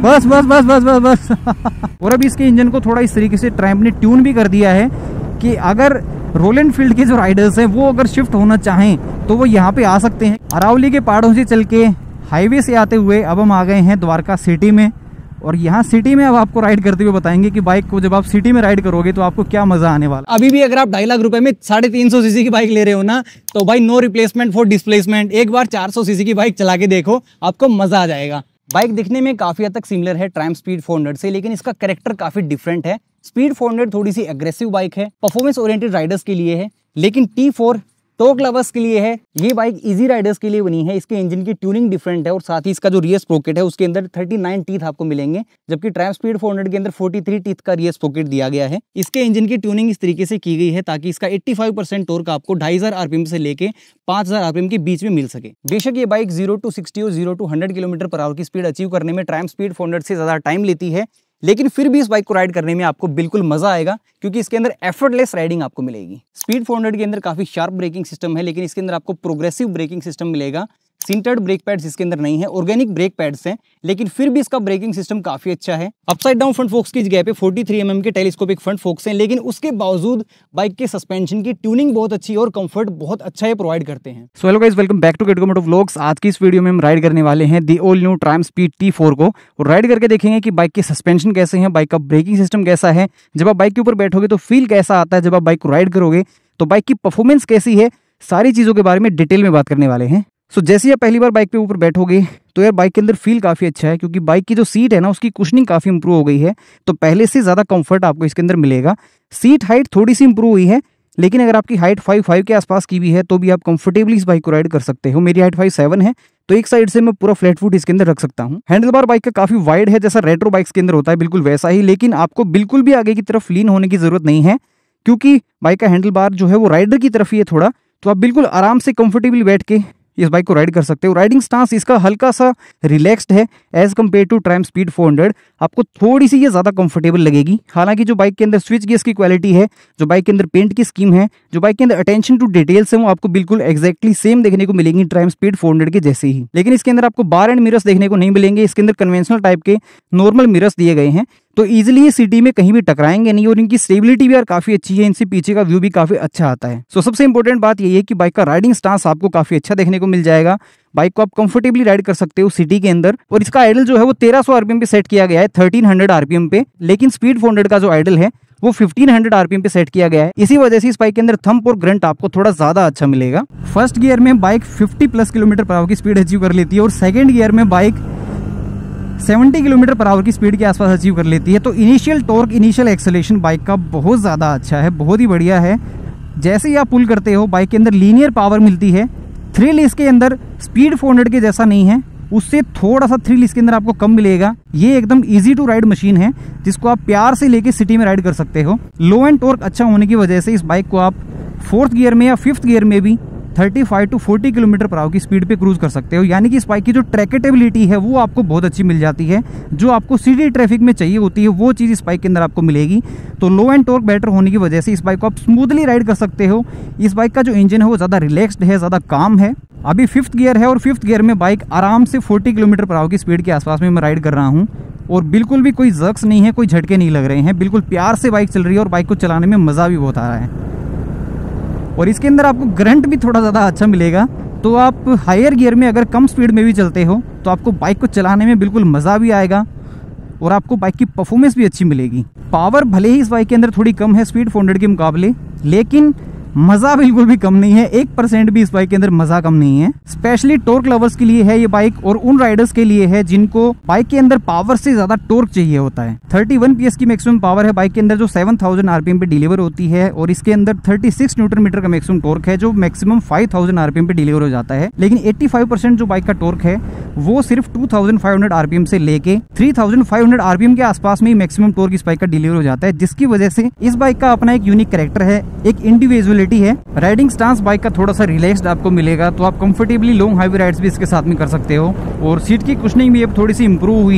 बस बस बस बस बस बस। और अब इसके इंजन को थोड़ा इस तरीके से ट्रैम्प ने ट्यून भी कर दिया है कि अगर रॉयल एनफील्ड के जो राइडर्स हैं वो अगर शिफ्ट होना चाहें तो वो यहाँ पे आ सकते हैं। अरावली के पहाड़ों से चल के हाईवे से आते हुए अब हम आ गए हैं द्वारका सिटी में, और यहाँ सिटी में अब आपको राइड करते हुए बताएंगे कि बाइक को जब आप सिटी में राइड करोगे तो आपको क्या मजा आने वाला। अभी भी अगर आप 2.5 लाख रुपए में 350 सीसी की बाइक ले रहे हो ना, तो भाई नो रिप्लेसमेंट फॉर डिस्प्लेसमेंट। एक बार 400 सीसी की बाइक चला के देखो, आपको मजा आ जाएगा। बाइक दिखने में काफी हद तक सिमिलर है ट्रायम्फ स्पीड 400 से, लेकिन इसका कैरेक्टर काफी डिफरेंट है। स्पीड 400 थोड़ी सी एग्रेसिव बाइक है, परफॉर्मेंस ओरिएंटेड राइडर्स के लिए है, लेकिन T4 टॉर्क लवर्स के लिए है। ये बाइक इजी राइडर्स के लिए बनी है। इसके इंजन की ट्यूनिंग डिफरेंट है और साथ ही इसका जो रियर स्प्रोकेट है उसके अंदर 39 टीथ आपको मिलेंगे, जबकि ट्रायम्फ स्पीड 400 के अंदर 43 टीथ का रियर स्प्रोकेट दिया गया है। इसके इंजन की ट्यूनिंग इस तरीके से की गई है ताकि इसका 85% टॉर्क आपको 2500 आरपीएम से लेके 5000 आरपीएम के बीच में मिल सके। बेशक ये बाइक 0 to 60 और 0 to 100 किलोमीटर पर आवर की स्पीड अचीव करने में ट्रायम्फ स्पीड 400 से ज्यादा टाइम लेती है, लेकिन फिर भी इस बाइक को राइड करने में आपको बिल्कुल मजा आएगा क्योंकि इसके अंदर एफर्टलेस राइडिंग आपको मिलेगी। स्पीड 400 के अंदर काफी शार्प ब्रेकिंग सिस्टम है, लेकिन इसके अंदर आपको प्रोग्रेसिव ब्रेकिंग सिस्टम मिलेगा। सिंटर्ड ब्रेक पैड्स इसके अंदर नहीं है, ऑर्गेनिक ब्रेक पैड्स हैं, लेकिन फिर भी इसका ब्रेकिंग सिस्टम काफी अच्छा है। अपसाइड डाउन फ्रंट फोक्स की जगह पे 43 mm के टेलीस्कोपिक फ्रंट फोक्स हैं, लेकिन उसके बावजूद बाइक के सस्पेंशन की ट्यूनिंग बहुत अच्छी और कंफर्ट बहुत अच्छा है प्रोवाइड करते हैं। So hello guys, welcome back to GetGo moto vlogs. आज की इस वीडियो में हम राइड करने वाले हैं the all new Triumph speed T4 को, और राइड करके देखेंगे कि बाइक के सस्पेंशन कैसे हैं, बाइक का ब्रेकिंग सिस्टम कैसा है, जब आप बाइक के ऊपर बैठोगे तो फील कैसा आता है, जब आप बाइक को राइड करोगे तो बाइक की परफॉर्मेंस कैसी है, सारी चीजों के बारे में डिटेल में बात करने वाले हैं। सो जैसे ही आप पहली बार बाइक पे ऊपर बैठोगे तो यार बाइक के अंदर फील काफी अच्छा है, क्योंकि बाइक की जो सीट है ना उसकी कुशनिंग काफी इंप्रूव हो गई है, तो पहले से ज्यादा कंफर्ट आपको इसके अंदर मिलेगा। सीट हाइट थोड़ी सी इंप्रूव हुई है, लेकिन अगर आपकी हाइट 5'5" के आसपास की भी है तो भी आप कंफर्टेबली इस बाइक को राइड कर सकते हो। मेरी हाइट 5'7" है, तो एक साइड से मैं पूरा फ्लैट फुट इसके अंदर रख सकता हूँ। हैंडल बार बाइक का काफी वाइड है, जैसा रेट्रो बाइक्स के अंदर होता है बिल्कुल वैसा ही, लेकिन आपको बिल्कुल भी आगे की तरफ लीन होने की जरूरत नहीं है, क्योंकि बाइक का हैंडल बार जो है वो राइडर की तरफ ही है थोड़ा, तो आप बिल्कुल आराम से कंफर्टेबली बैठ के इस बाइक को राइड कर सकते हो। राइडिंग स्टांस इसका हल्का सा रिलैक्स्ड है as compared to Triumph speed 400। आपको थोड़ी सी ये ज्यादा कंफर्टेबल लगेगी। हालांकि जो बाइक के अंदर स्विच गियर्स की क्वालिटी है, जो बाइक के अंदर पेंट की स्कीम है, जो बाइक के अंदर अटेंशन टू डिटेल्स है, वो आपको बिल्कुल एक्जैक्टली सेम देखने को मिलेंगी ट्रायम्फ स्पीड 400 के जैसे ही। लेकिन इसके अंदर आपको बार एंड मिरर्स देखने को नहीं मिलेंगे। इसके अंदर कन्वेंशनल टाइप के नॉर्मल मिरर्स दिए गए हैं, तो इजीली ये सिटी में कहीं भी टकराएंगे नहीं, और इनकी स्टेबिलिटी भी यार काफी अच्छी है, इनसे पीछे का व्यू भी काफी अच्छा आता है। सो सबसे इंपॉर्टेंट बात यही है कि बाइक का राइडिंग स्टांस आपको काफी अच्छा देखने को मिल जाएगा। बाइक को आप कंफर्टेबली राइड कर सकते हो सिटी के अंदर, और इसका आइडल जो है वो 1300 आरपीएम पे सेट किया गया है 1300 आरपीएम पे, लेकिन स्पीड 400 का जो आइडल है वो 1500 आरपीएम पे सेट किया गया है। इसी वजह से इस बाइक के अंदर थंप और ग्रंट आपको थोड़ा ज्यादा अच्छा मिलेगा। फर्स्ट गियर में बाइक 50+ किलोमीटर पर आवर की स्पीड अचीव कर लेती है, और सेकेंड गियर में बाइक 70 किलोमीटर पर आवर की स्पीड के आसपास अचीव कर लेती है। तो initial torque, initial acceleration bike का बहुत ज़्यादा अच्छा है, बहुत ही बढ़िया है। जैसे ही आप पुल करते हो बाइक के अंदर लीनियर पावर मिलती है। थ्रिल इसके अंदर स्पीड 400 के जैसा नहीं है, उससे थोड़ा सा थ्रिल इसके अंदर आपको कम मिलेगा। ये एकदम इजी टू राइड मशीन है, जिसको आप प्यार से लेके सिटी में राइड कर सकते हो। लो एंड टॉर्क अच्छा होने की वजह से इस बाइक को आप 4th गियर में या 5th गियर में भी 35 to 40 किलोमीटर पर आवर की स्पीड पे क्रूज कर सकते हो। यानी कि इस बाइक की जो ट्रैकेटेबिलिटी है वो आपको बहुत अच्छी मिल जाती है। जो आपको सिटी ट्रैफिक में चाहिए होती है वो चीज़ इस बाइक के अंदर आपको मिलेगी। तो लो एंड टॉर्क बेटर होने की वजह से इस बाइक को आप स्मूथली राइड कर सकते हो। इस बाइक का जो इंजन है वो ज़्यादा रिलैक्स्ड है, ज़्यादा काम है। अभी 5th गियर है, और 5th गियर में बाइक आराम से 40 किलोमीटर पर आवर की स्पीड के आसपास में मैं राइड कर रहा हूँ, और बिल्कुल भी कोई जर्क्स नहीं है, कोई झटके नहीं लग रहे हैं। बिल्कुल प्यार से बाइक चल रही है, और बाइक को चलाने में मज़ा भी बहुत आ रहा है। और इसके अंदर आपको ग्रंट भी थोड़ा ज़्यादा अच्छा मिलेगा। तो आप हायर गियर में अगर कम स्पीड में भी चलते हो तो आपको बाइक को चलाने में बिल्कुल मज़ा भी आएगा, और आपको बाइक की परफॉर्मेंस भी अच्छी मिलेगी। पावर भले ही इस बाइक के अंदर थोड़ी कम है स्पीड 400 के मुकाबले, लेकिन मज़ा बिल्कुल भी कम नहीं है। 1% भी इस बाइक के अंदर मज़ा कम नहीं है। स्पेशली टॉर्क लवर्स के लिए है ये बाइक, और उन राइडर्स के लिए है जिनको बाइक के अंदर पावर से ज़्यादा टॉर्क चाहिए होता है। 31 PS की मैक्सिमम पावर है बाइक के अंदर, जो 7000 आरपीएम पे डिलीवर होती है, और इसके अंदर 36 न्यूटन मीटर का मैक्सिमम टॉर्क है, जो मैक्सिमम 5000 आरपीएम पे डिलीवर हो जाता है। लेकिन 85% जो बाइक का टॉर्क है वो सिर्फ 2500 आरपीएम से लेके 3500 आरपीएम के आसपास में ही मैक्सिमम टॉर्क इस बाइक का डिलीवर हो जाता है, जिसकी वजह से इस बाइक का अपना एक यूनिक कैरेक्टर है, एक इंडिविजुअलिटी है। राइडिंग स्टांस बाइक का थोड़ा सा रिलैक्स्ड आपको मिलेगा, तो आप कंफर्टेबली लॉन्ग हाईवे राइड्स भी इसके साथ में कर सकते हो। और सीट की कुशनिंग भी अब थोड़ी सी इंप्रूव हुई है,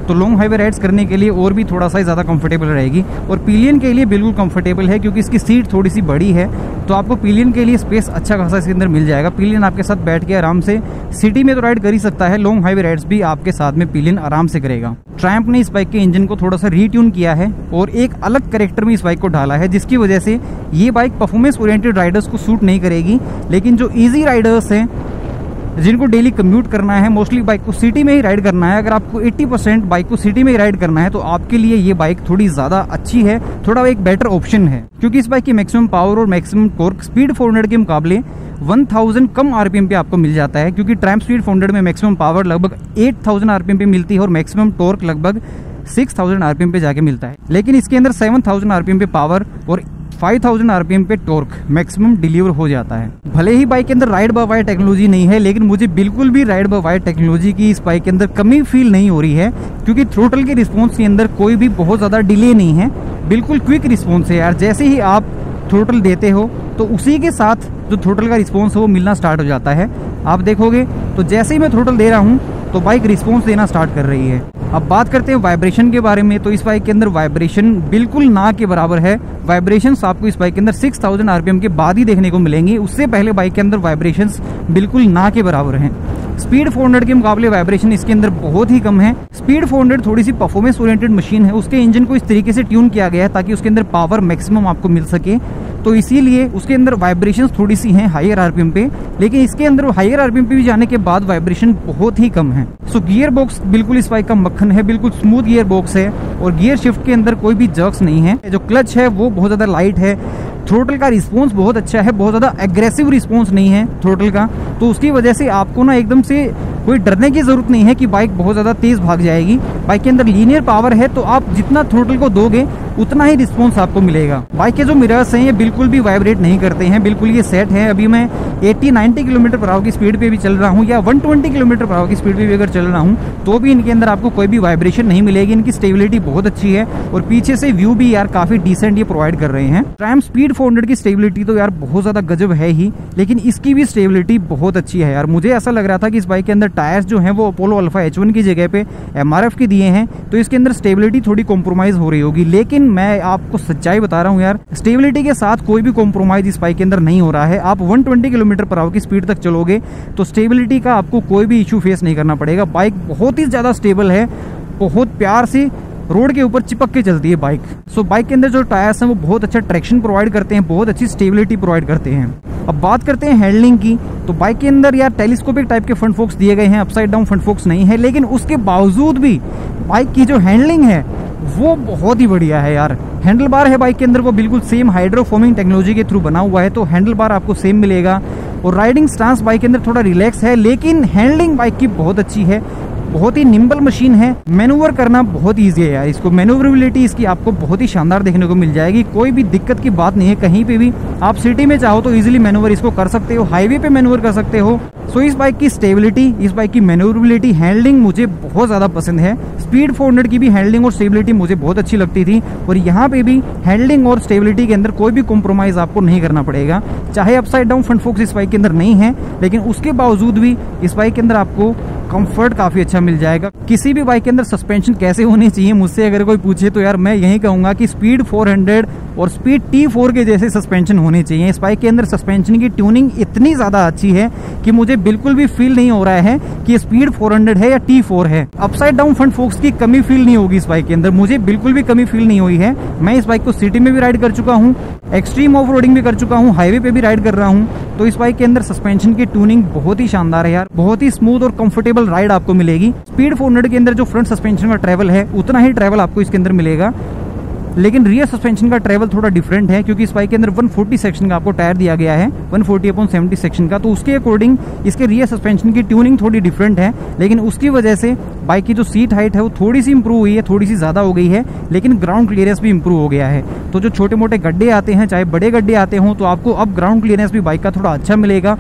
तो लॉन्ग हाईवे राइड्स करने के लिए और भी थोड़ा सा ज़्यादा कंफर्टेबल रहेगी। और पिलियन के लिए बिल्कुल कंफर्टेबल है क्योंकि इसकी सीट थोड़ी सी बड़ी है, तो आपको पिलियन के लिए स्पेस अच्छा खासा इसके अंदर मिल जाएगा। पिलियन आपके साथ बैठ के आराम से सिटी में तो राइड कर ही सकता है, लॉन्ग हाईवे राइड्स भी आपके साथ में पिलियन आराम से करेगा। ट्रायम्फ ने इस बाइक के इंजन को थोड़ा सा रीट्यून किया है और एक अलग कैरेक्टर में इस बाइक को डाला है, जिसकी वजह से ये बाइक परफॉर्मेंस ओरिएंटेड राइडर्स को सूट नहीं करेगी। लेकिन जो इजी राइडर्स हैं, जिनको डेली कम्यूट करना है, मोस्टली बाइक को सिटी में ही राइड करना है, अगर आपको 80% बाइक को सिटी में ही राइड करना है तो आपके लिए ये बाइक थोड़ी ज़्यादा अच्छी है, थोड़ा एक बेटर ऑप्शन है। क्योंकि इस बाइक की मैक्सिमम पावर और मैक्सिमम टॉर्क स्पीड 400 के मुकाबले 1000 कम आरपीएम पे आपको मिल जाता है। क्योंकि ट्रायम्फ स्पीड 400 में मैक्सिमम पावर लगभग 8000 आरपीएम पे मिलती है और मैक्सिमम टॉर्क लगभग 6000 आरपीएम पे जाके मिलता है। लेकिन इसके अंदर 7000 आरपीएम पे पावर और 5000 आरपीएम पे टॉर्क मैक्सिमम डिलीवर हो जाता है। भले ही बाइक के अंदर राइड बाय वायर टेक्नोलॉजी नहीं है, लेकिन मुझे बिल्कुल भी राइड बाय वायर टेक्नोलॉजी की इस बाइक के अंदर कमी फील नहीं हो रही है। क्योंकि थ्रोटल के रिस्पॉन्स के अंदर कोई भी बहुत ज़्यादा डिले नहीं है, बिल्कुल क्विक रिस्पॉन्स है यार। जैसे ही आप थ्रोटल देते हो तो उसी के साथ जो थ्रोटल का रिस्पॉन्स है वो मिलना स्टार्ट हो जाता है। आप देखोगे तो जैसे ही मैं थ्रोटल दे रहा हूँ तो बाइक रिस्पॉन्स देना स्टार्ट कर रही है। अब बात करते हैं वाइब्रेशन के बारे में, तो इस बाइक के अंदर वाइब्रेशन बिल्कुल ना के बराबर है। वाइब्रेशंस आपको इस बाइक के अंदर 6000 आरपीएम के बाद ही देखने को मिलेंगे, उससे पहले बाइक के अंदर वाइब्रेशंस बिल्कुल ना के बराबर हैं। स्पीड 400 के मुकाबले वाइब्रेशन इसके अंदर बहुत ही कम है। स्पीड 400 थोड़ी सी परफॉर्मेंस ओरिएंटेड मशीन है, उसके इंजन को इस तरीके से ट्यून किया गया है ताकि उसके अंदर पावर मैक्सिमम आपको मिल सके, तो इसीलिए उसके अंदर वाइब्रेशंस थोड़ी सी हैं हायर आरपीएम पे। लेकिन इसके अंदर हायर आरपीएम पे भी जाने के बाद वाइब्रेशन बहुत ही कम है। सो गियर बॉक्स बिल्कुल इस बाइक का मक्खन है, बिल्कुल स्मूथ गियर बॉक्स है और गियर शिफ्ट के अंदर कोई भी जर्क्स नहीं है। जो क्लच है वो बहुत ज़्यादा लाइट है। थ्रोटल का रिस्पॉन्स बहुत अच्छा है, बहुत ज़्यादा एग्रेसिव रिस्पॉन्स नहीं है थ्रोटल का, तो उसकी वजह से आपको ना एकदम से कोई डरने की ज़रूरत नहीं है कि बाइक बहुत ज़्यादा तेज़ भाग जाएगी। बाइक के अंदर लीनियर पावर है, तो आप जितना थ्रोटल को दोगे उतना ही रिस्पॉन्स आपको मिलेगा। बाइक के जो मिरर्स हैं ये बिल्कुल भी वाइब्रेट नहीं करते हैं, बिल्कुल ये सेट है। अभी मैं 80-90 किलोमीटर पर आवर की स्पीड पे भी चल रहा हूँ या 120 किलोमीटर पर आवर की स्पीड पे भी अगर चल रहा हूँ तो भी इनके अंदर आपको कोई भी वाइब्रेशन नहीं मिलेगी। इनकी स्टेबिलिटी बहुत अच्छी है और पीछे से व्यू भी यार काफ़ी डिसेंट ये प्रोवाइड कर रहे हैं। ट्रायम्फ स्पीड 400 की स्टेबिलिटी तो यार बहुत ज़्यादा गजब है ही, लेकिन इसकी भी स्टेबिलिटी बहुत अच्छी है यार। मुझे ऐसा लग रहा था कि इस बाइक के अंदर टायर्स जो हैं वो अपोलो अल्फा H1 की जगह पे MRF के दिए हैं, तो इसके अंदर स्टेबिलिटी थोड़ी कॉम्प्रोमाइज़ हो रही होगी। लेकिन मैं आपको सच्चाई बता रहा हूँ यार, स्टेबिलिटी के साथ कोई भी कॉम्प्रोमाइज़ इस बाइक के अंदर नहीं हो रहा है। आप 120 किलोमीटर पर आवर की स्पीड तक चलोगे तो स्टेबिलिटी का आपको कोई भी इशू फेस नहीं करना पड़ेगा। बाइक बहुत ही ज़्यादा स्टेबल है, बहुत प्यार से रोड के ऊपर चिपक के चलती है बाइक। सो बाइक के अंदर जो टायर्स हैं वो बहुत अच्छा ट्रैक्शन प्रोवाइड करते हैं, बहुत अच्छी स्टेबिलिटी प्रोवाइड करते हैं। अब बात करते हैं हैंडलिंग की, तो बाइक के अंदर यार टेलीस्कोपिक टाइप के फ्रंट फोक्स दिए गए हैं, अपसाइड डाउन फ्रंट फोक्स नहीं है, लेकिन उसके बावजूद भी बाइक की जो हैंडलिंग है वो बहुत ही बढ़िया है यार। हैंडल बार है बाइक के अंदर वो बिल्कुल सेम हाइड्रोफोमिंग टेक्नोलॉजी के थ्रू बना हुआ है, तो हैंडल बार आपको सेम मिलेगा। और राइडिंग स्टांस बाइक के अंदर थोड़ा रिलैक्स है, लेकिन हैंडलिंग बाइक की बहुत अच्छी है, बहुत ही निम्बल मशीन है। मैनूवर करना बहुत ईजी है यार, इसको मैनूवरेबिलिटी इसकी आपको बहुत ही शानदार देखने को मिल जाएगी। कोई भी दिक्कत की बात नहीं है, कहीं पे भी आप सिटी में चाहो तो इजीली मैनूवर इसको कर सकते हो, हाईवे पे मैनूवर कर सकते हो। सो इस बाइक की स्टेबिलिटी, इस बाइक की मैनूवरेबिलिटी, हैंडलिंग मुझे बहुत ज़्यादा पसंद है। स्पीड 400 की भी हैंडलिंग और स्टेबिलिटी मुझे बहुत अच्छी लगती थी और यहाँ पे भी हैंडलिंग और स्टेबिलिटी के अंदर कोई भी कॉम्प्रोमाइज़ आपको नहीं करना पड़ेगा। चाहे अपसाइड डाउन फ्रंट फोक्स इस बाइक के अंदर नहीं है, लेकिन उसके बावजूद भी इस बाइक के अंदर आपको कंफर्ट काफ़ी अच्छा मिल जाएगा। किसी भी बाइक के अंदर सस्पेंशन कैसे होनी चाहिए मुझसे अगर कोई पूछे तो यार मैं यही कहूँगा कि स्पीड 400 और स्पीड T4 के जैसे सस्पेंशन होने चाहिए। इस बाइक के अंदर सस्पेंशन की ट्यूनिंग इतनी ज़्यादा अच्छी है कि मुझे बिल्कुल भी फील नहीं हो रहा है कि स्पीड 400 है या T4 है। अपसाइड डाउन फ्रंट फोक्स की कमी फील नहीं होगी इस बाइक के अंदर, मुझे बिल्कुल भी कमी फील नहीं हुई है। मैं इस बाइक को सिटी में भी राइड कर चुका हूँ, एक्सट्रीम ऑफ रोडिंग भी कर चुका हूँ, हाईवे पे भी राइड कर रहा हूँ, तो इस बाइक के अंदर सस्पेंशन की ट्यूनिंग बहुत ही शानदार है यार। बहुत ही स्मूथ और कंफर्टेबल राइड आपको मिलेगी। स्पीड 400 के अंदर जो फ्रंट सस्पेंशन का ट्रैवल है उतना ही ट्रैवल आपको इसके अंदर मिलेगा, लेकिन रियर सस्पेंशन का ट्रैवल थोड़ा डिफरेंट है क्योंकि इस बाइक के अंदर 140 सेक्शन का आपको टायर दिया गया है, 140/70 सेक्शन का, तो उसके अकॉर्डिंग इसके रियर सस्पेंशन की ट्यूनिंग थोड़ी डिफरेंट है। लेकिन उसकी वजह से बाइक की जो सीट हाइट है वो थोड़ी सी इंप्रूव हुई है, थोड़ी सी ज़्यादा हो गई है, लेकिन ग्राउंड क्लियरेंस भी इंप्रूव हो गया है। तो जो छोटे मोटे गड्ढे आते हैं, चाहे बड़े गड्ढे आते हों, तो आपको अब ग्राउंड क्लियरेंस भी बाइक का थोड़ा अच्छा मिलेगा।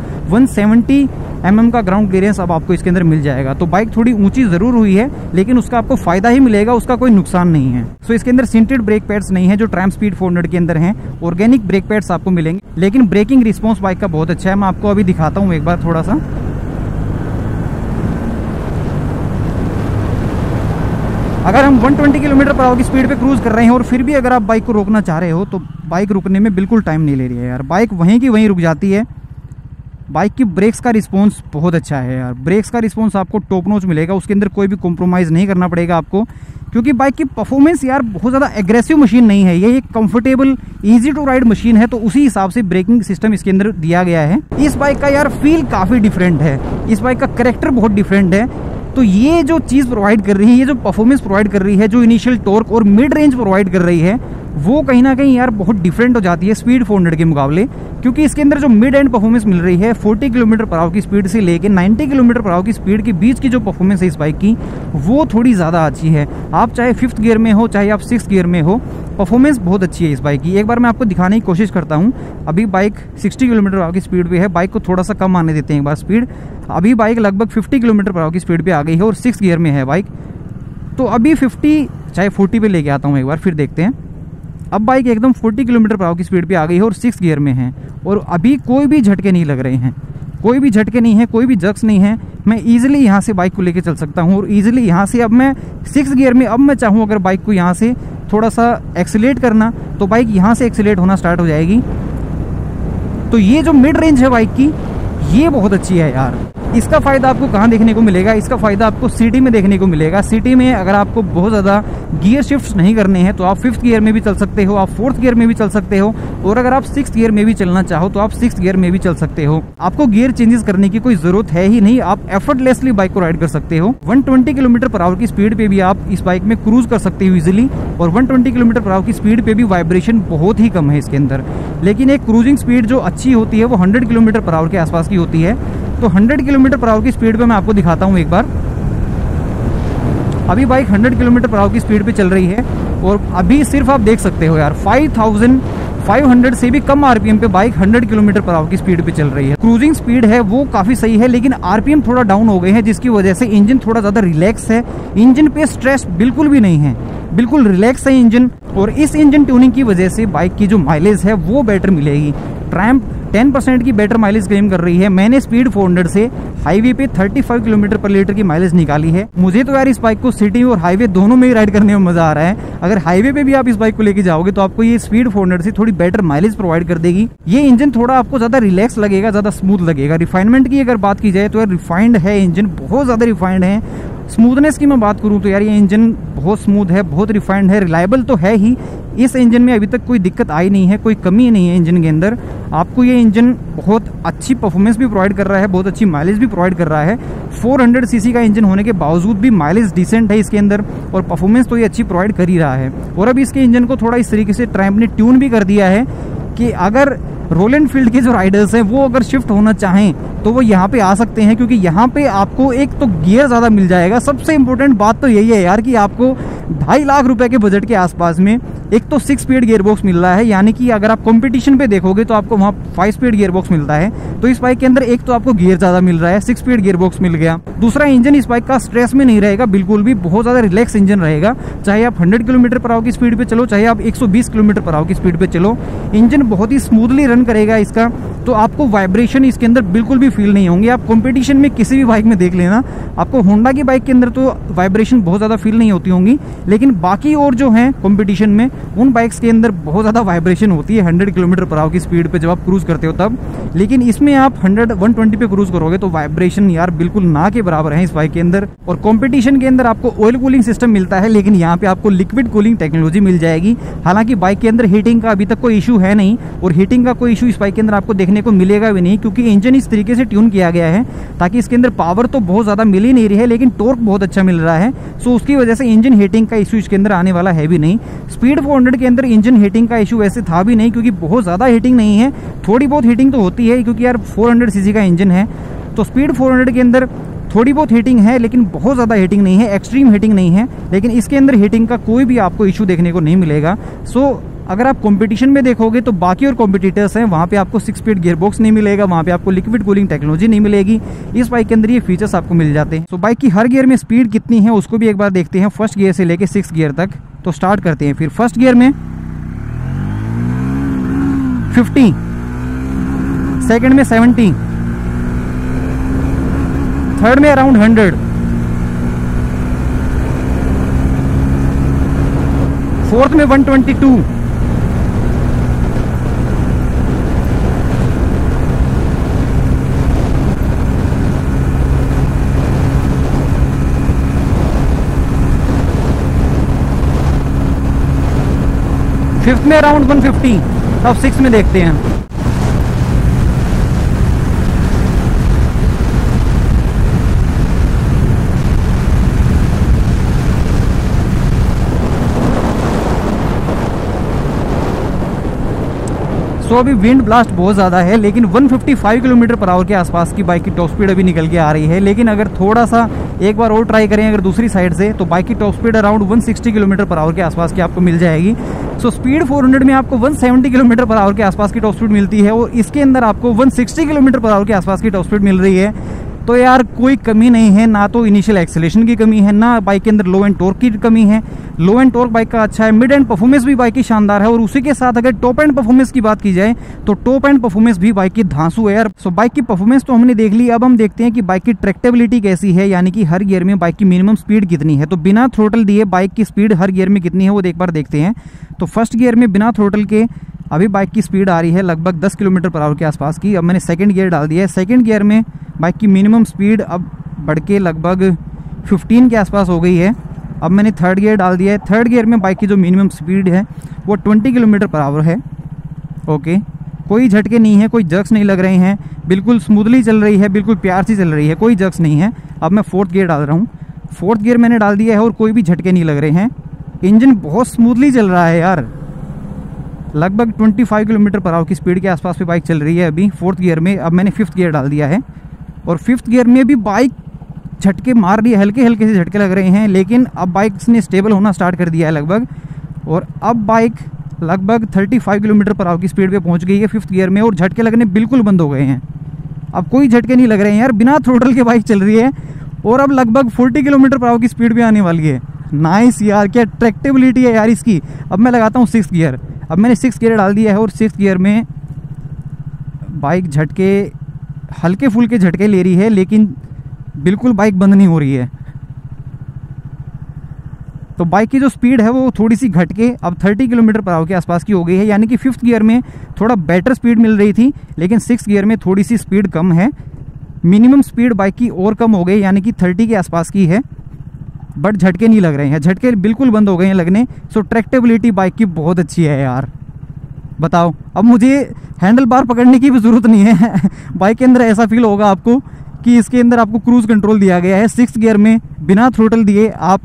170 mm का ग्राउंड क्लियरेंस अब आपको इसके अंदर मिल जाएगा। तो बाइक थोड़ी ऊंची जरूर हुई है, लेकिन उसका आपको फायदा ही मिलेगा, उसका कोई नुकसान नहीं है। सो इसके अंदर सिंटेड ब्रेक पैड्स नहीं है जो ट्रायम्फ स्पीड 400 के अंदर हैं, ऑर्गेनिक ब्रेक पैड्स आपको मिलेंगे, लेकिन ब्रेकिंग रिस्पॉन्स बाइक का बहुत अच्छा है। मैं आपको अभी दिखाता हूँ एक बार थोड़ा सा। अगर हम 120 किलोमीटर पर आवर की स्पीड पे क्रूज कर रहे हैं और फिर भी अगर आप बाइक को रोकना चाह रहे हो तो बाइक रुकने में बिल्कुल टाइम नहीं ले रही है यार, बाइक वहीं की वहीं रुक जाती है। बाइक की ब्रेक्स का रिस्पॉन्स बहुत अच्छा है यार, ब्रेक्स का रिस्पॉन्स आपको टॉप नॉच मिलेगा, उसके अंदर कोई भी कॉम्प्रोमाइज़ नहीं करना पड़ेगा आपको, क्योंकि बाइक की परफॉर्मेंस यार बहुत ज़्यादा एग्रेसिव मशीन नहीं है, ये एक comfortable easy to ride machine है, तो उसी हिसाब से ब्रेकिंग सिस्टम इसके अंदर दिया गया है। इस बाइक का यार फील काफ़ी डिफरेंट है, इस बाइक का कैरेक्टर बहुत डिफरेंट है। तो ये जो चीज़ प्रोवाइड कर रही है, ये जो परफॉर्मेंस प्रोवाइड कर रही है, जो इनिशियल टॉर्क और मिड रेंज प्रोवाइड कर रही है, वो कहीं ना कहीं यार बहुत डिफरेंट हो जाती है स्पीड 400 के मुकाबले, क्योंकि इसके अंदर जो मिड एंड परफॉर्मेंस मिल रही है 40 किलोमीटर पर आवर की स्पीड से लेके 90 किलोमीटर पर आवर की स्पीड के बीच की जो परफॉर्मेंस है इस बाइक की, वो थोड़ी ज़्यादा अच्छी है। आप चाहे 5th गियर में हो चाहे आप 6th गियर में हो, परफॉर्मेंस बहुत अच्छी है इस बाइक की। एक बार मैं आपको दिखाने की कोशिश करता हूँ। अभी बाइक 60 किलोमीटर पर आवर की स्पीड पे है, बाइक को थोड़ा सा कम आने देते हैं एक बार स्पीड। अभी बाइक लगभग 50 किलोमीटर पर आवर की स्पीड पे आ गई है और 6th गियर में है बाइक। तो अभी 50 चाहे 40 पे लेके आता हूँ एक बार, फिर देखते हैं। अब बाइक एकदम 40 किलोमीटर पर आवर की स्पीड पे आ गई है और 6th गियर में है, और अभी कोई भी झटके नहीं लग रहे हैं, कोई भी झटके नहीं है, कोई भी जक्स नहीं है। मैं ईजिली यहाँ से बाइक को लेके चल सकता हूँ, और ईजिली यहाँ से अब मैं 6th गियर में, अब मैं चाहूँ अगर बाइक को यहाँ से थोड़ा सा एक्सीलेट करना, तो बाइक यहाँ से एक्सीलेट होना स्टार्ट हो जाएगी। तो ये जो मिड रेंज है बाइक की, ये बहुत अच्छी है यार। इसका फ़ायदा आपको कहाँ देखने को मिलेगा? इसका फ़ायदा आपको सिटी में देखने को मिलेगा। सिटी में अगर आपको बहुत ज़्यादा गियर शिफ्ट्स नहीं करने हैं तो आप 5th गियर में भी चल सकते हो, आप 4th गियर में भी चल सकते हो, और अगर आप 6th गियर में भी चलना चाहो तो आप 6th गियर में भी चल सकते हो। आपको गियर चेंजेस करने की कोई ज़रूरत है ही नहीं, आप एफर्टलेसली बाइक को राइड कर सकते हो। 120 किलोमीटर पर आवर की स्पीड पे भी आप इस बाइक में क्रूज कर सकते हो इजीली, और 120 किलोमीटर पर आवर की स्पीड पे भी वाइब्रेशन बहुत ही कम है इसके अंदर। लेकिन एक क्रूजिंग स्पीड जो अच्छी होती है वो 100 किलोमीटर पर आवर के आसपास की होती है। तो 100 किलोमीटर पर आवर की स्पीड पे मैं आपको दिखाता हूँ एक बार। अभी बाइक 100 किलोमीटर पर आवर की स्पीड पे चल रही है, और अभी सिर्फ आप देख सकते हो यार 5500 से भी कम आरपीएम पे बाइक 100 किलोमीटर पर आवर की स्पीड पे चल रही है। क्रूजिंग स्पीड है वो काफी सही है, लेकिन आरपीएम थोड़ा डाउन हो गए हैं, जिसकी वजह से इंजन थोड़ा ज्यादा रिलैक्स है। इंजन पे स्ट्रेस बिल्कुल भी नहीं है, बिल्कुल रिलैक्स है इंजन, और इस इंजन ट्यूनिंग की वजह से बाइक की जो माइलेज है वो बेटर मिलेगी। ट्रैम्प 10% की बेटर माइलेज क्लेम कर रही है। मैंने स्पीड 400 से हाईवे पे 35 किलोमीटर पर लीटर की माइलेज निकाली है। मुझे तो यार इस बाइक को सिटी और हाईवे दोनों में ही राइड करने में मजा आ रहा है। अगर हाईवे पे भी आप इस बाइक को लेके जाओगे तो आपको ये स्पीड 400 से थोड़ी बेटर माइलेज प्रोवाइड कर देगी। ये इंजन थोड़ा आपको ज्यादा रिलैक्स लगेगा, ज्यादा स्मूथ लगेगा। रिफाइनमेंट की अगर बात की जाए तो यार रिफाइंड है इंजन, बहुत ज्यादा रिफाइंड है। स्मूथनेस की मैं बात करूं तो यार ये इंजन बहुत स्मूथ है, बहुत रिफाइंड है, रिलायबल तो है ही। इस इंजन में अभी तक कोई दिक्कत आई नहीं है, कोई कमी नहीं है इंजन के अंदर। आपको ये इंजन बहुत अच्छी परफॉर्मेंस भी प्रोवाइड कर रहा है, बहुत अच्छी माइलेज भी प्रोवाइड कर रहा है। 400 सीसी का इंजन होने के बावजूद भी माइलेज डिसेंट है इसके अंदर, और परफॉर्मेंस तो ये अच्छी प्रोवाइड कर ही रहा है। और अब इसके इंजन को थोड़ा इस तरीके से ट्रैम्प ने ट्यून भी कर दिया है कि अगर रॉयल एनफील्ड के जो राइडर्स हैं वो अगर शिफ्ट होना चाहें तो वो यहाँ पे आ सकते हैं, क्योंकि यहाँ पे आपको एक तो गियर ज़्यादा मिल जाएगा। सबसे इंपॉर्टेंट बात तो यही है यार कि आपको 2.5 लाख रुपए के बजट के आसपास में एक तो 6 स्पीड गियर बॉक्स मिल रहा है, यानी कि अगर आप कंपटीशन पे देखोगे तो आपको वहाँ 5 स्पीड गियर बॉक्स मिलता है। तो इस बाइक के अंदर एक तो आपको गियर ज़्यादा मिल रहा है, 6 स्पीड गियर बॉक्स मिल गया। दूसरा, इंजन इस बाइक का स्ट्रेस में नहीं रहेगा बिल्कुल भी, बहुत ज़्यादा रिलैक्स इंजन रहेगा। चाहे आप 100 किलोमीटर पर आवर की स्पीड पे चलो, चाहे आप 120 किलोमीटर पर आवर की स्पीड पे चलो, इंजन बहुत ही स्मूथली रन करेगा इसका। तो आपको वाइब्रेशन इसके अंदर बिल्कुल भी फील नहीं होंगे। आप कंपटीशन में किसी भी बाइक में देख लेना, आपको होंडा की बाइक के अंदर तो वाइब्रेशन बहुत ज़्यादा फील नहीं होती होंगी, लेकिन बाकी और जो हैं कंपटीशन में उन बाइक्स के अंदर बहुत ज़्यादा वाइब्रेशन होती है 100 किलोमीटर पर आवर की स्पीड पे जब आप क्रूज करते हो तब। लेकिन इसमें आप 120 पे क्रूज करोगे तो वाइब्रेशन यार बिल्कुल ना के बराबर है इस बाइक के अंदर। और कंपटीशन के अंदर आपको ऑयल कूलिंग सिस्टम मिलता है, लेकिन यहाँ पे आपको लिक्विड कूलिंग टेक्नोलॉजी मिल जाएगी। हालांकि बाइक के अंदर हीटिंग का अभी तक कोई इशू है नहीं, और हीटिंग का कोई इशू इस बाइक के अंदर आपको देखने को मिलेगा भी नहीं, क्योंकि इंजन इस तरीके से ट्यून किया गया है ताकि इसके अंदर पावर तो बहुत ज़्यादा मिल ही नहीं रही है, लेकिन टॉर्क बहुत अच्छा मिल रहा है। सो उसकी वजह से इंजन हीटिंग का इशू इसके अंदर आने वाला है भी नहीं। स्पीड 400 के अंदर इंजन हीटिंग का इशू वैसे था भी नहीं, क्योंकि बहुत ज़्यादा हीटिंग नहीं है। थोड़ी बहुत हीटिंग तो होती है, क्योंकि यार 400 सीसी का इंजन है, तो स्पीड 400 के अंदर थोड़ी बहुत हीटिंग है, लेकिन बहुत ज़्यादा हीटिंग नहीं है, एक्सट्रीम हीटिंग नहीं है। लेकिन इसके अंदर हीटिंग का कोई भी आपको इशू देखने को नहीं मिलेगा। सो अगर आप कंपटीशन में देखोगे तो बाकी और कॉम्पिटिटर्स हैं, वहाँ पे आपको 6 स्पीड गियर बॉक्स नहीं मिलेगा, वहाँ पे आपको लिक्विड कूलिंग टेक्नोलॉजी नहीं मिलेगी। इस बाइक के अंदर ये फीचर्स आपको मिल जाते हैं। तो बाइक की हर गियर में स्पीड कितनी है उसको भी एक बार देखते हैं, फर्स्ट गियर से लेके 6th गियर तक। तो स्टार्ट करते हैं फिर फर्स्ट गियर में 50, सेकेंड में 70, थर्ड में अराउंड 100, फोर्थ में 122, फिफ्थ में अराउंड 150। अब सिक्स में देखते हैं। तो अभी विंड ब्लास्ट बहुत ज़्यादा है, लेकिन 155 किलोमीटर पर आवर के आसपास की बाइक की टॉप स्पीड अभी निकल के आ रही है। लेकिन अगर थोड़ा सा एक बार और ट्राई करें अगर दूसरी साइड से, तो बाइक की top speed around 160 kilometre per hour के आसपास की आपको मिल जाएगी। सो स्पीड 400 में आपको 170 किलोमीटर पर आवर के आसपास की टॉप स्पीड मिलती है, और इसके अंदर आपको 160 किलोमीटर पर आवर के आसपास की टॉप स्पीड मिल रही है। तो यार कोई कमी नहीं है, ना तो इनिशियल एक्सेलेरेशन की कमी है, ना बाइक के अंदर लो एंड टॉर्क की कमी है। लो एंड टॉर्क बाइक का अच्छा है, मिड एंड परफॉर्मेंस भी बाइक की शानदार है, और उसी के साथ अगर टॉप एंड परफॉर्मेंस की बात की जाए तो टॉप एंड परफॉर्मेंस भी बाइक की धांसू है यार। सो बाइक की परफॉर्मेंस तो हमने देख ली, अब हम देखते हैं कि बाइक की ट्रैक्टेबिलिटी कैसी है, यानी कि हर गियर में बाइक की मिनिमम स्पीड कितनी है। तो बिना थ्रोटल दिए बाइक की स्पीड हर गियर में कितनी है वो एक बार देखते हैं। तो फर्स्ट गियर में बिना थ्रोटल के अभी बाइक की स्पीड आ रही है लगभग 10 किलोमीटर पर आवर के आसपास की। अब मैंने सेकंड गियर डाल दिया है। सेकंड गियर में बाइक की मिनिमम स्पीड अब बढ़ के लगभग 15 के आसपास हो गई है। अब मैंने थर्ड गियर डाल दिया है। थर्ड गियर में बाइक की जो मिनिमम स्पीड है वो 20 किलोमीटर पर आवर है। ओके, कोई झटके नहीं है, कोई जर्क्स नहीं लग रहे हैं, बिल्कुल स्मूथली चल रही है, बिल्कुल प्यार से चल रही है, कोई जर्क्स नहीं है। अब मैं फोर्थ गियर डाल रहा हूँ। फोर्थ गियर मैंने डाल दिया है और कोई भी झटके नहीं लग रहे हैं। इंजन बहुत स्मूथली चल रहा है यार, लगभग 25 किलोमीटर पर आवर की स्पीड के आसपास पे बाइक चल रही है अभी फोर्थ गियर में। अब मैंने फिफ्थ गियर डाल दिया है, और फिफ्थ गियर में भी बाइक झटके मार रही है, हल्के हल्के से झटके लग रहे हैं, लेकिन अब बाइक ने स्टेबल होना स्टार्ट कर दिया है लगभग। और अब बाइक लगभग 35 किलोमीटर पर आवर की स्पीड पे पहुंच गई है फिफ्थ गियर में, और झटके लगने बिल्कुल बंद हो गए हैं। अब कोई झटके नहीं लग रहे हैं यार, बिना थ्रोटल के बाइक चल रही है, और अब लगभग 40 किलोमीटर पर आवर की स्पीड भी आने वाली है। नाइस यार, क्या ट्रैक्टेबिलिटी है यार इसकी। अब मैं लगाता हूँ सिक्स्थ गियर। अब मैंने सिक्स्थ गियर डाल दिया है, और सिक्स्थ गियर में बाइक झटके हल्के फुल्के झटके ले रही है, लेकिन बिल्कुल बाइक बंद नहीं हो रही है। तो बाइक की जो स्पीड है वो थोड़ी सी घट के अब 30 किलोमीटर पर आवर के आसपास की हो गई है, यानी कि फिफ्थ गियर में थोड़ा बेटर स्पीड मिल रही थी, लेकिन सिक्स्थ गियर में थोड़ी सी स्पीड कम है। मिनिमम स्पीड बाइक की और कम हो गई, यानी कि 30 के आसपास की है, बट झटके नहीं लग रहे हैं, झटके बिल्कुल बंद हो गए हैं लगने। सो ट्रैक्टेबिलिटी बाइक की बहुत अच्छी है यार। बताओ, अब मुझे हैंडल बार पकड़ने की भी ज़रूरत नहीं है। बाइक के अंदर ऐसा फील होगा आपको कि इसके अंदर आपको क्रूज कंट्रोल दिया गया है। सिक्स्थ गियर में बिना थ्रोटल दिए आप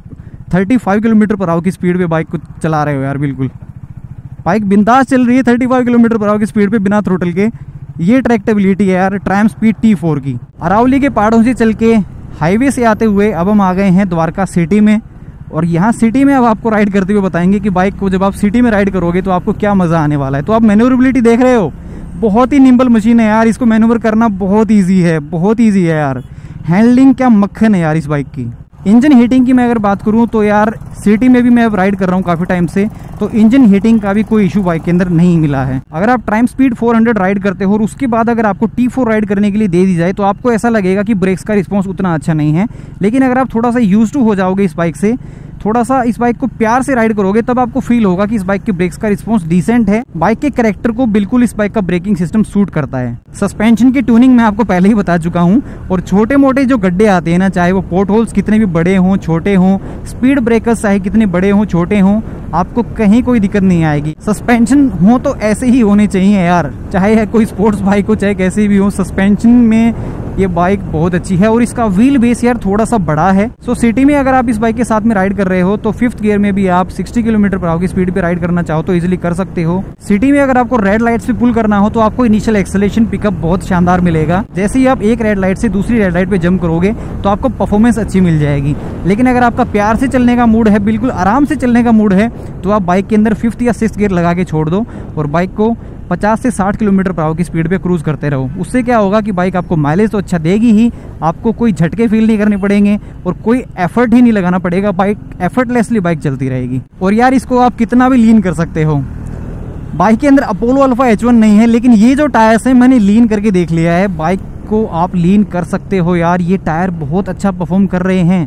35 किलोमीटर पर आवर की स्पीड पे बाइक को चला रहे हो यार। बिल्कुल बाइक बिंदास चल रही है 35 किलोमीटर पर आवर की स्पीड पे बिना थ्रोटल के। ये ट्रैक्टेबिलिटी है यार ट्रायम्फ स्पीड T4 की। अरावली के पहाड़ों से चल के हाईवे से आते हुए अब हम आ गए हैं द्वारका सिटी में, और यहाँ सिटी में अब आपको राइड करते हुए बताएंगे कि बाइक को जब आप सिटी में राइड करोगे तो आपको क्या मज़ा आने वाला है। तो आप मैन्योरेबिलिटी देख रहे हो, बहुत ही निम्बल मशीन है यार, इसको मैन्योवर करना बहुत ईजी है, बहुत ईजी है यार। हैंडलिंग क्या मक्खन है यार इस बाइक की। इंजन हीटिंग की मैं अगर बात करूं तो यार सिटी में भी मैं अब राइड कर रहा हूं काफ़ी टाइम से, तो इंजन हीटिंग का भी कोई इशू बाइक के अंदर नहीं मिला है। अगर आप ट्रायम्फ स्पीड 400 राइड करते हो और उसके बाद अगर आपको T4 राइड करने के लिए दे दी जाए तो आपको ऐसा लगेगा कि ब्रेक्स का रिस्पॉन्स उतना अच्छा नहीं है, लेकिन अगर आप थोड़ा सा यूज टू हो जाओगे इस बाइक से, थोड़ा सा इस बाइक को प्यार से राइड करोगे, तब आपको फील होगा कि इस बाइक के ब्रेक्स का रिस्पॉन्स डिसेंट है। बाइक के कैरेक्टर को बिल्कुल इस बाइक का ब्रेकिंग सिस्टम सूट करता है। सस्पेंशन की ट्यूनिंग मैं आपको पहले ही बता चुका हूं, और छोटे मोटे जो गड्ढे आते हैं ना, चाहे वो पोर्ट होल्स कितने भी बड़े हों छोटे हों, स्पीड ब्रेकर्स चाहे कितने बड़े हों छोटे हों, आपको कहीं कोई दिक्कत नहीं आएगी। सस्पेंशन हो तो ऐसे ही होने चाहिए यार, चाहे कोई स्पोर्ट्स बाइक हो चाहे कैसे भी हो, सस्पेंशन में ये बाइक बहुत अच्छी है। और इसका व्हील बेस यार थोड़ा सा बड़ा है। सो सिटी में अगर आप इस बाइक के साथ में राइड कर रहे हो तो फिफ्थ गियर में भी आप 60 किलोमीटर पर आवर की स्पीड पे राइड करना चाहो तो इजीली कर सकते हो। सिटी में अगर आपको रेड लाइट से पुल करना हो तो आपको इनिशियल एक्सेलेरेशन पिकअप बहुत शानदार मिलेगा। जैसे ही आप एक रेड लाइट से दूसरी रेड लाइट पे जंप करोगे तो आपको परफॉर्मेंस अच्छी मिल जाएगी। लेकिन अगर आपका प्यार से चलने का मूड है, बिल्कुल आराम से चलने का मूड है, तो आप बाइक के अंदर फिफ्थ या सिक्स्थ गियर लगा के छोड़ दो और बाइक को 50 से 60 किलोमीटर पर आवर की स्पीड पे क्रूज करते रहो। उससे क्या होगा कि बाइक आपको माइलेज तो अच्छा देगी ही, आपको कोई झटके फील नहीं करने पड़ेंगे और कोई एफर्ट ही नहीं लगाना पड़ेगा, बाइक एफर्टलेसली बाइक चलती रहेगी। और यार इसको आप कितना भी लीन कर सकते हो। बाइक के अंदर अपोलो अल्फा H1 नहीं है, लेकिन ये जो टायर्स हैं मैंने लीन करके देख लिया है, बाइक को आप लीन कर सकते हो यार। ये टायर बहुत अच्छा परफॉर्म कर रहे हैं,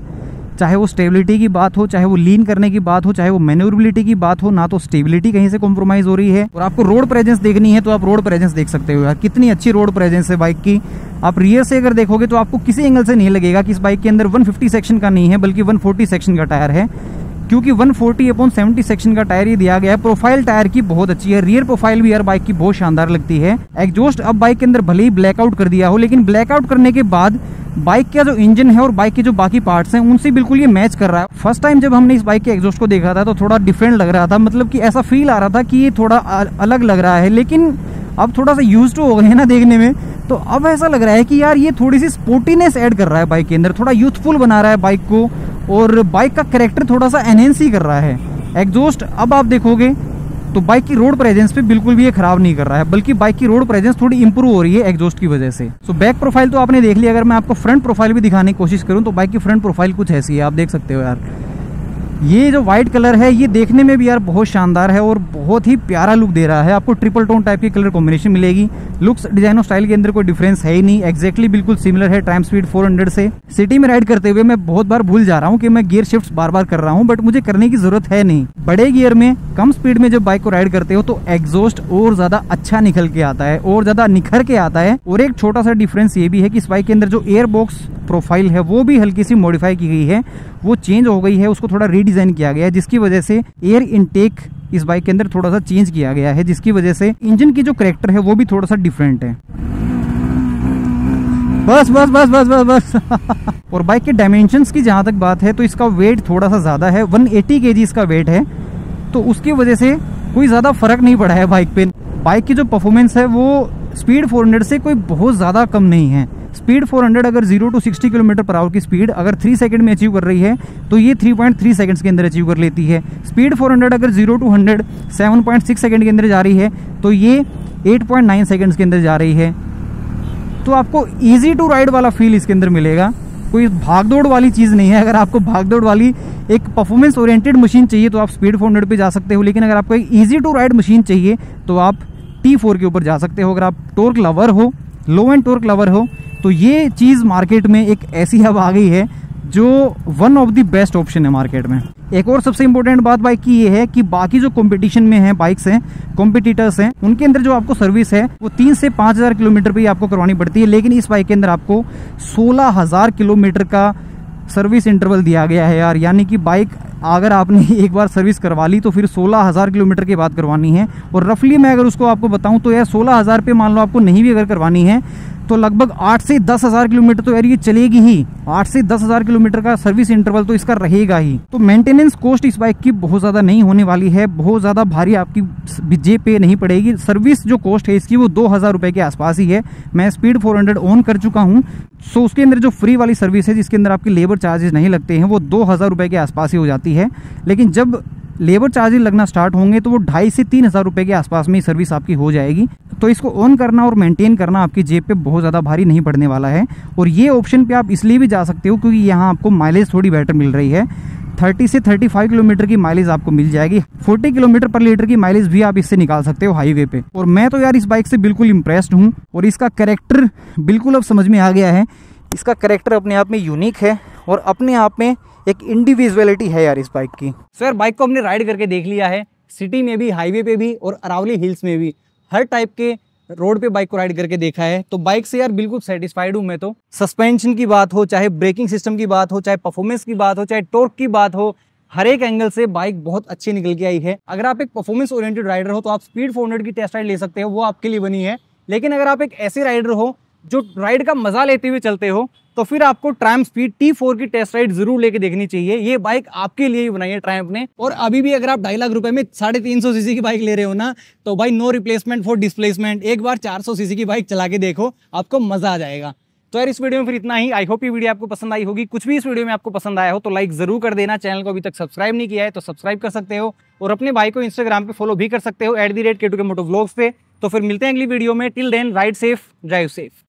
चाहे वो स्टेबिलिटी की बात हो, चाहे वो लीन करने की बात हो, चाहे वो मैन्यूवरेबिलिटी की बात हो, ना तो स्टेबिलिटी कहीं से कॉम्प्रोमाइज हो रही है। और आपको रोड प्रेजेंस देखनी है तो आप रोड प्रेजेंस देख सकते हो यार, कितनी अच्छी रोड प्रेजेंस है बाइक की। आप रियर से अगर देखोगे तो आपको किसी एंगल से नहीं लगेगा कि इस बाइक के अंदर 150 सेक्शन का नहीं है, बल्कि 140 सेक्शन का टायर है, क्योंकि 140/70 सेक्शन का टायर ही दिया गया है। प्रोफाइल टायर की बहुत अच्छी है, रियर प्रोफाइल भी यार बाइक की बहुत शानदार लगती है। एग्जॉस्ट अब बाइक के अंदर भले ही ब्लैकआउट कर दिया हो, लेकिन ब्लैकआउट करने के बाद बाइक का जो इंजन है और बाइक के जो बाकी पार्ट्स हैं उनसे बिल्कुल ये मैच कर रहा है। फर्स्ट टाइम जब हमने इस बाइक के एग्जॉस्ट को देखा था तो थोड़ा डिफरेंट लग रहा था, मतलब कि ऐसा फील आ रहा था कि ये थोड़ा अलग लग रहा है, लेकिन अब थोड़ा सा यूज टू हो गए हैं ना देखने में, तो अब ऐसा लग रहा है कि यार ये थोड़ी सी स्पोर्टीनेस ऐड कर रहा है बाइक के अंदर, थोड़ा यूथफुल बना रहा है बाइक को, और बाइक का कैरेक्टर थोड़ा सा एनहेंस ही कर रहा है। एग्जॉस्ट अब आप देखोगे तो बाइक की रोड प्रेजेंस पे बिल्कुल भी ये खराब नहीं कर रहा है, बल्कि बाइक की रोड प्रेजेंस थोड़ी इंप्रूव हो रही है एग्जॉस्ट की वजह से। सो बैक प्रोफाइल तो आपने देख लिया, अगर मैं आपको फ्रंट प्रोफाइल भी दिखाने की कोशिश करूं तो बाइक की फ्रंट प्रोफाइल कुछ ऐसी है, आप देख सकते हो यार। ये जो व्हाइट कलर है ये देखने में भी यार बहुत शानदार है और बहुत ही प्यारा लुक दे रहा है। आपको ट्रिपल टोन टाइप की कलर कॉम्बिनेशन मिलेगी। लुक्स, डिजाइन और स्टाइल के अंदर कोई डिफरेंस है ही नहीं, एक्जैक्टली बिल्कुल सिमिलर है टाइम स्पीड 400 से। सिटी में राइड करते हुए मैं बहुत बार भूल जा रहा हूँ कि मैं गियर शिफ्ट बार बार कर रहा हूँ, बट मुझे करने की जरूरत है नहीं। बड़े गियर में कम स्पीड में जब बाइक को राइड करते हो तो एग्जॉस्ट और ज्यादा अच्छा निकल के आता है और ज्यादा निखर के आता है। और एक छोटा सा डिफरेंस ये भी है कि इस बाइक के अंदर जो एयर बॉक्स प्रोफाइल है वो भी हल्की सी मॉडिफाई की गई है, वो चेंज हो गई है, उसको थोड़ा रीडिजाइन किया गया है, जिसकी वजह से एयर इनटेक इस बाइक के अंदर थोड़ा सा चेंज किया गया है, जिसकी वजह से इंजन की जो कैरेक्टर है वो भी थोड़ा सा डिफरेंट है। बस बस बस बस बस बस और बाइक के डायमेंशंस की जहां तक बात है तो इसका वेट थोड़ा सा ज्यादा है, 180 kg इसका वेट है, तो उसकी वजह से कोई ज्यादा फर्क नहीं पड़ा है बाइक पे। बाइक की जो परफॉर्मेंस है वो स्पीड 400 से कोई बहुत ज्यादा कम नहीं है। स्पीड 400 अगर 0 to 60 km/h की स्पीड अगर 3 सेकंड में अचीव कर रही है तो ये 3.3 सेकंड्स के अंदर अचीव कर लेती है। स्पीड 400 अगर 0 to 100 7.6 सेकंड के अंदर जा रही है तो ये 8.9 सेकंड्स के अंदर जा रही है। तो आपको इजी टू राइड वाला फील इसके अंदर मिलेगा, कोई भागदौड़ वाली चीज नहीं है। अगर आपको भागदौड़ वाली एक परफॉर्मेंस ओरिएंटेड मशीन चाहिए तो आप स्पीड 400 पे जा सकते हो, लेकिन अगर आपको एक इजी टू राइड मशीन चाहिए तो आप T4 के ऊपर जा सकते हो। अगर आप टॉर्क लवर हो, लो एंड टॉर्क लवर हो, तो ये चीज मार्केट में एक ऐसी अब आ गई है जो one of the best option है मार्केट में। एक और सबसे इंपॉर्टेंट बात बाइक की ये है कि बाकी जो कंपटीशन में है बाइक्स हैं, कॉम्पिटिटर्स हैं, उनके अंदर जो आपको सर्विस है वो 3 से 5,000 किलोमीटर पे आपको करवानी पड़ती है, लेकिन इस बाइक के अंदर आपको 16,000 किलोमीटर का सर्विस इंटरवल दिया गया है यार। यानी कि बाइक अगर आपने एक बार सर्विस करवा ली तो फिर 16,000 किलोमीटर के बाद करवानी है। और रफली मैं अगर उसको आपको बताऊं तो यार 16,000 पे मान लो आपको नहीं भी अगर करवानी है तो लगभग 8 से 10,000 किलोमीटर तो यार ये चलेगी ही। 8 से 10,000 किलोमीटर का सर्विस इंटरवल तो इसका रहेगा ही। तो मेंटेनेंस कॉस्ट इस बाइक की बहुत ज्यादा नहीं होने वाली है, बहुत ज्यादा भारी आपकी जेब पे नहीं पड़ेगी। सर्विस जो कॉस्ट है इसकी वो 2,000 रुपए के आसपास ही है। मैं स्पीड 400 ऑन कर चुका हूँ, सो उसके अंदर जो फ्री वाली सर्विस है जिसके अंदर आपके लेबर चार्जेस नहीं लगते हैं वो 2,000 रुपए के आसपास ही हो जाती है। लेकिन जब लेबर चार्जेस लगना स्टार्ट होंगे तो वो 2,500 से 3,000 रुपए के आसपास में ही सर्विस आपकी हो जाएगी। तो इसको ऑन करना और मेंटेन करना आपकी जेब पे बहुत ज़्यादा भारी नहीं पड़ने वाला है। और ये ऑप्शन पे आप इसलिए भी जा सकते हो क्योंकि यहाँ आपको माइलेज थोड़ी बेटर मिल रही है। 30 से 35 किलोमीटर की माइलेज आपको मिल जाएगी। 40 किलोमीटर पर लीटर की माइलेज भी आप इससे निकाल सकते हो हाईवे पे। और मैं तो यार इस बाइक से बिल्कुल इम्प्रेस्ड हूँ और इसका कैरेक्टर बिल्कुल अब समझ में आ गया है। इसका कैरेक्टर अपने आप में यूनिक है और अपने आप में एक इंडिविजुअलिटी है यार इस बाइक की। सो यार बाइक को हमने राइड करके देख लिया है, सिटी में भी, हाईवे पे भी और अरावली हिल्स में भी, हर टाइप के रोड पे बाइक को राइड करके देखा है। तो बाइक से यार बिल्कुल सेटिस्फाइड हूँ मैं तो। सस्पेंशन की बात हो, चाहे ब्रेकिंग सिस्टम की बात हो, चाहे परफॉर्मेंस की बात हो, चाहे टॉर्क की बात हो, हर एक एंगल से बाइक बहुत अच्छी निकल के आई है। अगर आप एक परफॉर्मेंस ओरिएंटेड राइडर हो तो आप स्पीड 400 की टेस्ट राइड ले सकते हो, वो आपके लिए बनी है। लेकिन अगर आप एक ऐसे राइडर हो जो राइड का मजा लेते हुए चलते हो तो फिर आपको ट्रायम्फ स्पीड T4 की टेस्ट राइड जरूर लेके देखनी चाहिए। ये बाइक आपके लिए ही बनाई है ट्रायम्फ ने। और अभी भी अगर आप 2.5 लाख रुपए में 350 सीसी की बाइक ले रहे हो ना तो भाई नो रिप्लेसमेंट फॉर डिस्प्लेसमेंट। एक बार 400 सीसी की बाइक चला के देखो, आपको मजा आ जाएगा। तो यार इस वीडियो में फिर इतना ही। आई होप ये वीडियो आपको पसंद आई होगी। कुछ भी इस वीडियो में आपको पसंद आया हो तो लाइक जरूर कर देना। चैनल को अभी तक सब्सक्राइब नहीं किया है तो सब्सक्राइब कर सकते हो और अपने भाई को इंस्टाग्राम पे फॉलो भी कर सकते हो @K2K मोटो व्लॉग्स पे। तो फिर मिलते हैं अगली वीडियो में। Till then ride safe, drive safe.